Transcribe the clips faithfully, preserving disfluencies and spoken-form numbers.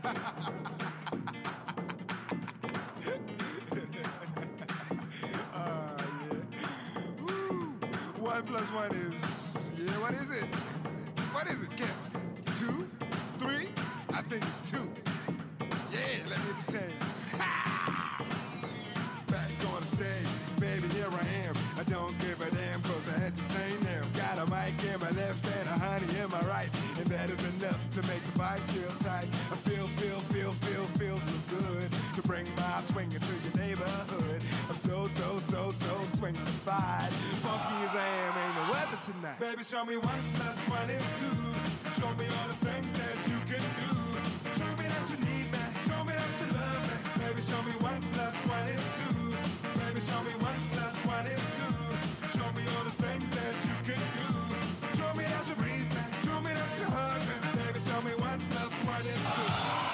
yeah. Woo. One plus one is, yeah, what is it? What is it? Guess. Two? Three? I think it's two. Yeah, let me entertain you. Back on the stage, baby, here I am. I don't give a damn cause I entertain them. Got a mic in my left and a honey in my right, and that is enough to make the vibes feel tight. I feel, feel, feel, feel, feel so good to bring my swing into your neighborhood. I'm so, so, so, so swingified. Funky as I am, ain't no weather tonight. Baby, show me one plus one is two. Show me all the things that you can do. Show me that you need me. Show me that you love me. Baby, show me one plus one is two. Baby, show me one plus one is two. Show me all the things that you can do. Show me that you breathe me. Show me that you hug me. Baby, show me one plus one is two.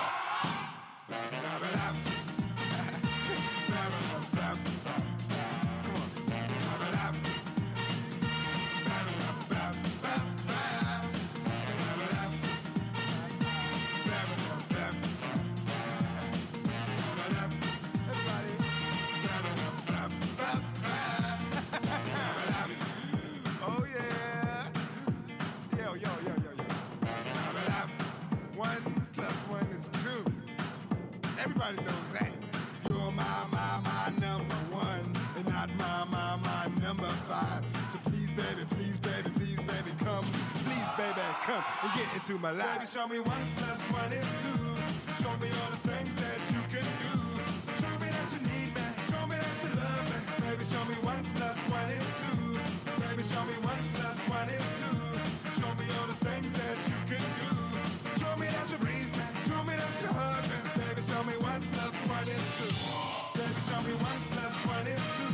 Everybody knows that. You're my, my, my number one, and not my, my, my number five. So please, baby, please, baby, please, baby, come. Please, baby, come and get into my life. Baby, show me one plus one is two. Show me all the things that you can do. Show me that you need me. Show me that you love me. Baby, show me one plus one is two. Baby, show me one plus one is two. Show me all the things that you can do. Show me that you breathe me. Show me that you hug me. Baby, show me one plus one is two. Baby, show me one plus one is two.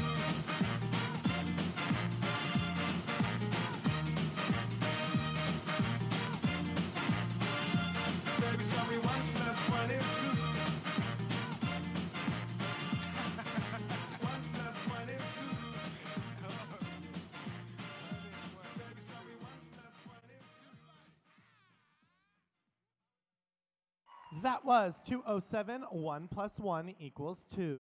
Baby, show me one plus one is two. One plus one is two. Baby, show me one plus one is two. That was two oh seven, one plus one equals two.